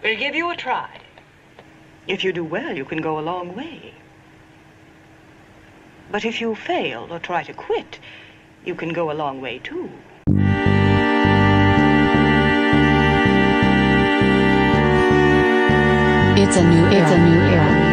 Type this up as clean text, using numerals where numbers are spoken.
We'll give you a try. If you do well, you can go a long way. But if you fail or try to quit, you can go a long way, too. It's a new era.